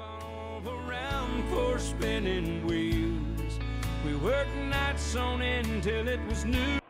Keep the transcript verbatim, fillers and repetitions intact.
Revolve around for spinning wheels. We worked nights on end till it was new.